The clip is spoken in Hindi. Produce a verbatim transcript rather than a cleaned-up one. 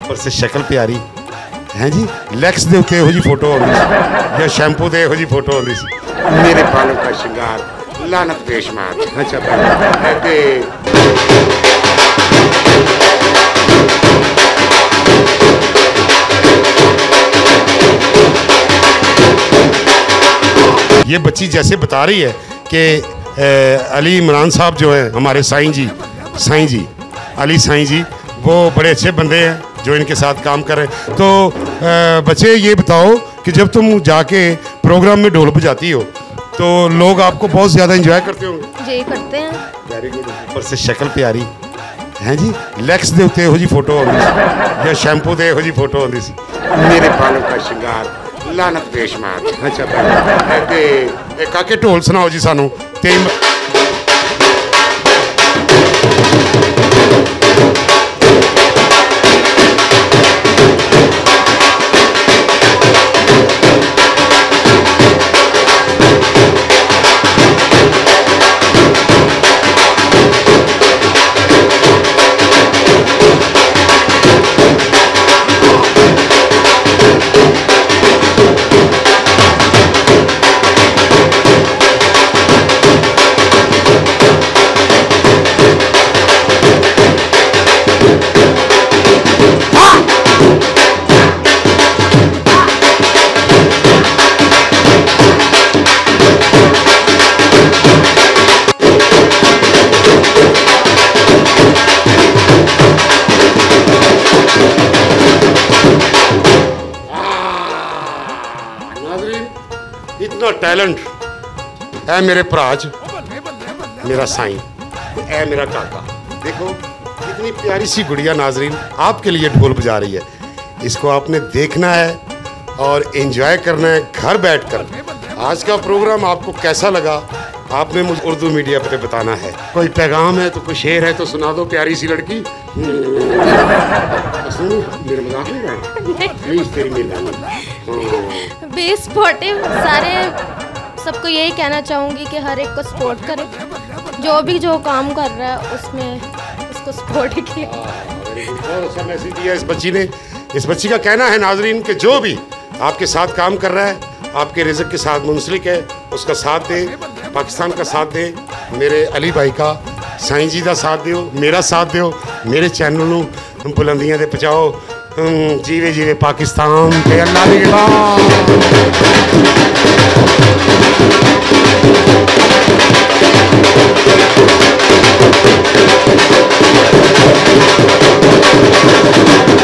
पर से शक्ल प्यारी है जी। लैक्स दे उत्ते इहो जी फोटो आउंदी सी या शैंपू दे इहो जी फोटो आउंदी सी। मेरे बालों का श्रृंगार लानत बेशुमार। अच्छा ते ये बच्ची जैसे बता रही है कि अली इमरान साहब जो है हमारे साईं जी साईं जी अली साईं जी वो बड़े अच्छे बंदे हैं जो इनके साथ काम कर रहे हैं। तो आ, बच्चे ये बताओ कि जब तुम जाके प्रोग्राम में ढोल बजाती हो तो लोग आपको बहुत ज़्यादा एंजॉय करते होंगे? जी करते हैं। Very good. पर से शक्ल प्यारी है जी। लैक्स दे उत्ते इहो जी फोटो आउंदी सी या शैंपू दे इहो जी फोटो आउंदी सी। मेरे बालों का श्रृंगार लानत बेशुमार। अच्छा ते ए काके ढोल सुनाओ जी सानू ते टैलेंट है मेरे भराज मेरा साईं है मेरा काका। देखो कितनी प्यारी सी गुड़िया नाजरीन आपके लिए ढोल बजा रही है। इसको आपने देखना है और एंजॉय करना है घर बैठकर। आज का प्रोग्राम आपको कैसा लगा आपने मुझे उर्दू मीडिया पे बताना है। कोई पैगाम है तो कोई शेर है तो सुना दो प्यारी सी लड़की। मेरा मजाक नहीं रहा प्लीज तेरी मेहरबानी। बी स्पोर्टिव सारे सबको यही कहना चाहूँगी कि हर एक को सपोर्ट करें, जो भी जो काम कर रहा है उसमें उसको सपोर्ट ही किया। बहुत अच्छा मैसेज दिया इस बच्ची ने। इस बच्ची का कहना है नाजरीन कि जो भी आपके साथ काम कर रहा है आपके रिज़्क के साथ मुंसलिक है उसका साथ दे, पाकिस्तान का साथ दे, मेरे अली भाई का साईं जी का साथ दियो, मेरा साथ दियो, मेरे चैनल नू बुलंदियां दे पहुंचाओ। जीवे जीवे पाकिस्तान ते अल्लाह दी इबादत।